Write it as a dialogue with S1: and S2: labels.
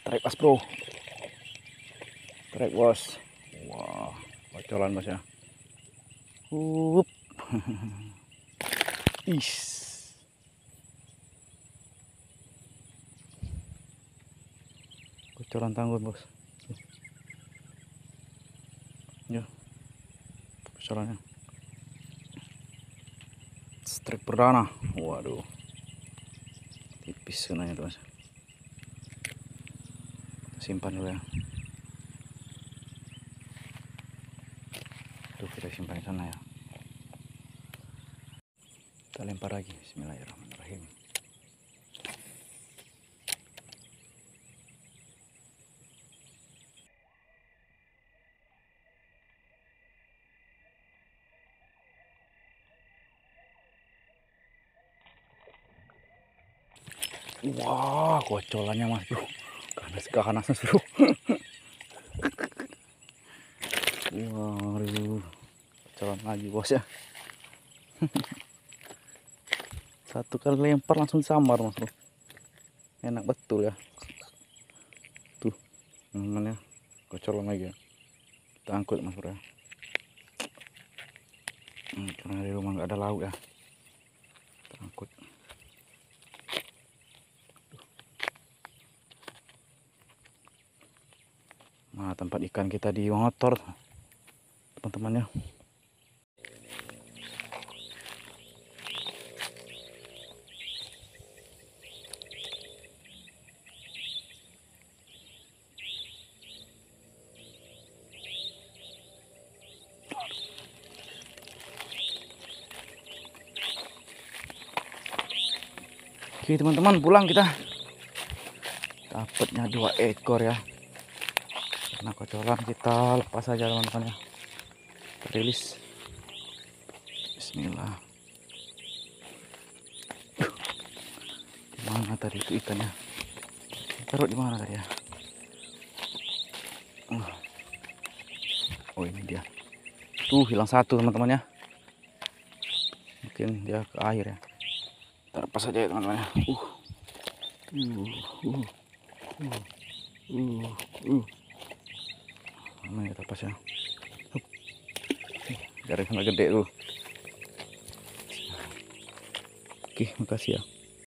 S1: Trek pas bro. Trek bos. Wah, kocolan bos ya. Up. Is. Kocolan tangguh bos. Ya. Kocolannya. Trek perdana. Waduh. Tipis kenanya tuh mas. Simpan dulu ya. Tuh kita simpan di sana ya. Kita lempar lagi. Bismillahirrahmanirrahim. Wah, kocolannya mas bro. Kanas bro. Waduh, kocolan lagi bos ya. Satu kali lempar langsung samar mas bro. Enak betul ya. Tuh namanya kocolan lagi ya. Kita angkut mas bro ya. Karena di rumah nggak ada lauk ya. Kita angkut. Nah, tempat ikan kita di motor teman-teman ya. Oke teman-teman, pulang kita. Dapatnya 2 ekor ya. Karena kocolan kita lepas saja teman-teman ya. Kita rilis. Bismillah. Mana tadi itu ikannya? Taruh di mana tadi ya? Oh ini dia. Tuh hilang satu teman-teman ya. Mungkin dia ke air ya. Kita lepas saja ya teman-teman ya. Mana kita lepas ya? Jaring sama gede tuh. Oke, makasih ya.